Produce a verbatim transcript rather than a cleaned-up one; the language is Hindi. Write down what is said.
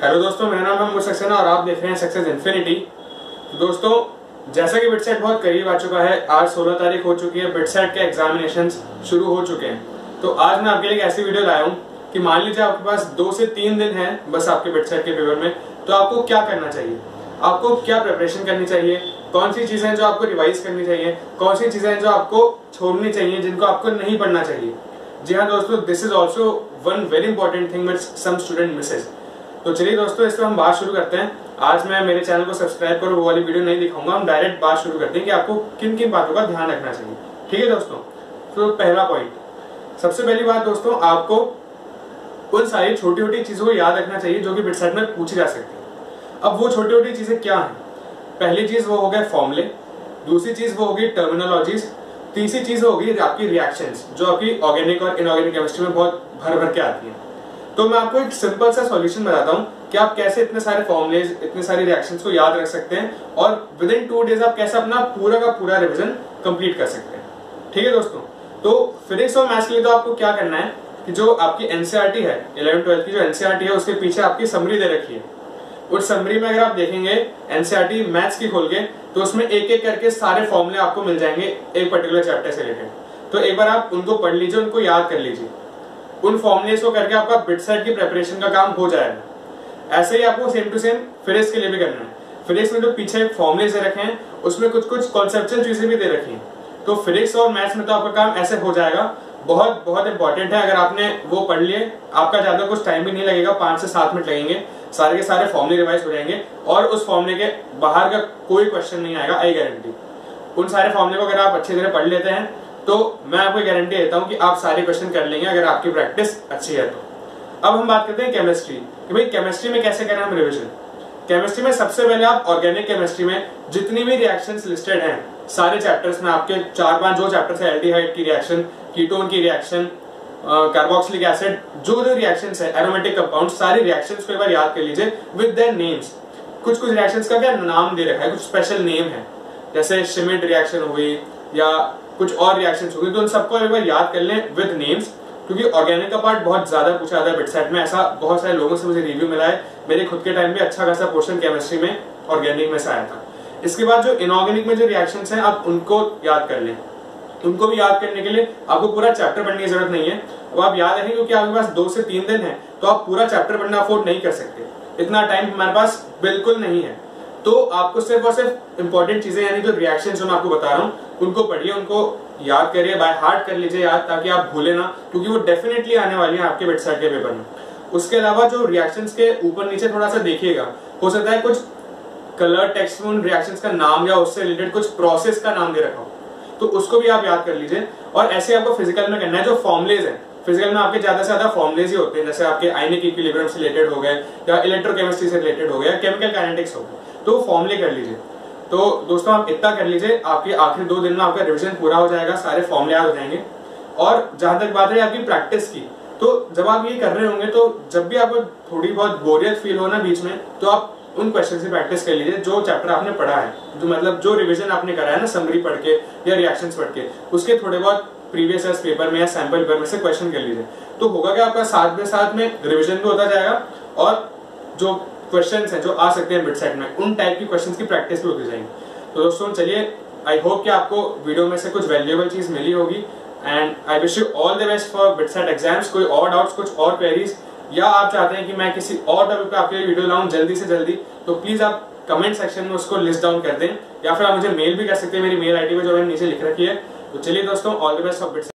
हेलो दोस्तों, मेरा नाम है मुझ सक्सेना और आप देख रहे हैं सक्सेस इन्फिनिटी। तो दोस्तों, जैसा कि बिटसेट बहुत करीब आ चुका है, आज सोलह तारीख हो चुकी है, बिटसेट के एग्जामिनेशन शुरू हो चुके हैं। तो आज मैं आपके लिए एक ऐसी वीडियो लाया हूँ कि मान लीजिए आपके पास दो से तीन दिन है बस आपके बिटसेट के पेपर में, तो आपको क्या करना चाहिए, आपको क्या प्रिपरेशन करनी चाहिए, कौन सी चीजें हैं जो आपको रिवाइज करनी चाहिए, कौन सी चीजें हैं जो आपको छोड़नी चाहिए, जिनको आपको नहीं पढ़ना चाहिए। जी हाँ दोस्तों, this is also one very important thing which some student misses. तो चलिए दोस्तों, इस पर हम बात शुरू करते हैं। आज मैं मेरे चैनल को सब्सक्राइब करो वो वाली वीडियो नहीं दिखाऊंगा, हम डायरेक्ट बात शुरू करते हैं कि आपको किन किन बातों का ध्यान रखना चाहिए। ठीक है दोस्तों, तो पहला पॉइंट, सबसे पहली बात दोस्तों, आपको उन सारी छोटी छोटी चीजों को याद रखना चाहिए जो कि बिटसेट में पूछी जा सकती है। अब वो छोटी छोटी चीजें क्या हैं? पहली चीज वो हो गए फॉर्मूले, दूसरी चीज वो होगी टर्मिनोलॉजीज, तीसरी चीज होगी आपकी रिएक्शंस जो आपकी ऑर्गेनिक और इनऑर्गेनिक केमिस्ट्री में बहुत भर भर के आती हैं। तो मैं आपको एक सिंपल सा सॉल्यूशन बताता हूँ कि आप कैसे इतने सारे फॉर्मुलेज, इतने सारे रिएक्शंस को याद रख सकते हैं और विद इन टू डेज आप कैसे अपना पूरा का पूरा रिवीजन कंप्लीट कर सकते हैं। ठीक है दोस्तों, तो फिजिक्स और मैथ्स के लिए तो आपको क्या करना है कि जो आपकी एनसीईआरटी है, इलेवन ट्वेल्थ की जो एनसीईआरटी है, उसके पीछे आपकी समरी दे रखी है। उस समरी में अगर आप देखेंगे एनसीईआरटी मैथ्स की खोल के, तो उसमें एक एक करके सारे फॉर्मूले आपको मिल जाएंगे एक पर्टिकुलर चैप्टर से रिलेटेड। तो एक बार आप उनको पढ़ लीजिए, उनको याद कर लीजिए। उन फॉर्मुलेस को करके आपका बिटसेट की प्रिपरेशन का काम हो जाएगा। ऐसे ही आपको सेम टू सेम फिजिक्स के लिए भी करना है। फिजिक्स में जो पीछे फॉर्मुलेस दे रखे हैं उसमें कुछ कुछ कॉन्सेप्चुअल चीजें भी दे रखी हैं। तो फिजिक्स और मैथ्स में तो आपका काम ऐसे हो जाएगा। बहुत बहुत इंपॉर्टेंट है, अगर आपने वो पढ़ लिए आपका ज्यादा कुछ टाइम भी नहीं लगेगा, पांच से सात मिनट लगेंगे, सारे के सारे फॉर्मुले रिवाइज हो जाएंगे और उस फॉर्मुले के बाहर का कोई क्वेश्चन नहीं आएगा, आई गारंटी। उन सारे फॉर्मुले को अगर आप अच्छी तरह पढ़ लेते हैं तो मैं आपको गारंटी देता हूं कि आप सारे क्वेश्चन कर लेंगे अगर आपकी प्रैक्टिस अच्छी है तो। अब हम बात करते हैं केमिस्ट्री कि भाई केमिस्ट्री में कैसे करें हम रिवीजन। केमिस्ट्री में सबसे पहले आप ऑर्गेनिक केमिस्ट्री में जितनी भी रिएक्शंस लिस्टेड हैं सारे चैप्टर्स में, आपके चार पांच जो चैप्टर्स है, एल्डिहाइड की रिएक्शन, कीटोन की रिएक्शन, कार्बोक्सिलिक एसिड, जो जो रिएक्शंस है, एरोमेटिक कंपाउंड, सारी रिएक्शंस को एक बार याद कर लीजिए विद देयर नेम्स। कुछ कुछ रिएक्शंस का क्या नाम दे रखा है, कुछ स्पेशल नेम है, जैसे शिमिड रिएक्शन हो गई या कुछ और रिएक्शंस हो गई, तो उन सबको एक बार याद कर लें विद नेम्स। क्योंकि ऑर्गेनिक का पार्ट बहुत ज्यादा पूछा जाता है बिटसेट में, ऐसा बहुत सारे लोगों से मुझे रिव्यू मिला है। मेरे खुद के टाइम में अच्छा खासा पोर्शन केमिस्ट्री में ऑर्गेनिक में से आया था। इसके बाद जो इनऑर्गेनिक में जो रिएक्शंस हैं आप उनको याद कर लें। उनको भी याद करने के लिए आपको पूरा चैप्टर पढ़ने की जरूरत नहीं है। अब आप याद रखें क्योंकि आपके पास दो से तीन दिन है तो आप पूरा चैप्टर पढ़ना अफोर्ड नहीं कर सकते, इतना टाइम हमारे पास बिल्कुल नहीं है। तो आपको सिर्फ और सिर्फ इंपॉर्टेंट चीजें यानी जो रिएक्शंस जो मैं आपको बता रहा हूँ उनको पढ़िए, उनको याद करिए, बाय हार्ट कर लीजिए याद, ताकि आप भूले ना, क्योंकि वो डेफिनेटली आने वाली है आपके बिटसेट के पेपर में। उसके अलावा जो रिएक्शंस के ऊपर नीचे थोड़ा सा देखिएगा, हो सकता है कुछ कलर टेक्स्ट में उन रिएक्शंस का नाम या उससे रिलेटेड कुछ प्रोसेस का नाम दे रखा हो, तो उसको भी आप याद कर लीजिए। और ऐसे आपको फिजिकल में करना है, जो फॉर्मुलेज है फिजिकल में आपके ज्यादा से ज्यादा फॉर्मुलेज ही होते हैं, जैसे आपके आयनिक इक्विलिब्रियम से रिलेटेड हो गए या इलेक्ट्रोकेमिस्ट्री से रिलेटेड हो गया, केमिकल काइनेटिक्स हो गए, तो फॉर्मुले कर लीजिए। तो दोस्तों आप इतना कर लीजिए, आपके आखिरी दो दिन में आपका रिवीजन पूरा हो जाएगा, सारे फॉर्मुले याद हो जाएंगे। और जहां तक बात है आपकी प्रैक्टिस की, तो जब आप ये कर रहे होंगे तो जब भी आपको थोड़ी बहुत बोरियत फील हो ना बीच में, तो आप उन क्वेश्चन की प्रैक्टिस कर लीजिए जो चैप्टर आपने पढ़ा है, जो मतलब जो रिवीजन आपने करा है ना समरी पढ़ के या रिएक्शंस पढ़ के, उसके थोड़े बहुत प्रीवियस ईयर पेपर में या सैंपल पेपर में से क्वेश्चन कर लीजिए। तो होगा कि आपका साथ में साथ में रिवीजन भी होता जाएगा और जो क्वेश्चंस हैं जो आ सकते हैं बिटसेट में उन टाइप की क्वेश्चंस की प्रैक्टिस भी होती जाएगी। तो दोस्तों चलिए, आई होप कि आपको वीडियो में से कुछ वैल्यूएबल चीज मिली होगी and I wish you all the best for BITSAT exams. कोई और डाउट्स, कुछ और क्वेरीज, या आप चाहते हैं कि मैं किसी और टॉपिक पे आपके लिए वीडियो लाऊं जल्दी से जल्दी, तो प्लीज आप कमेंट सेक्शन में उसको लिस्ट डाउन कर दें, या फिर आप मुझे मेल भी कर सकते हैं, मेरी मेल आईडी पे जो मैंने नीचे लिख रखी है। तो चलिए दोस्तों, all the best for BITSAT.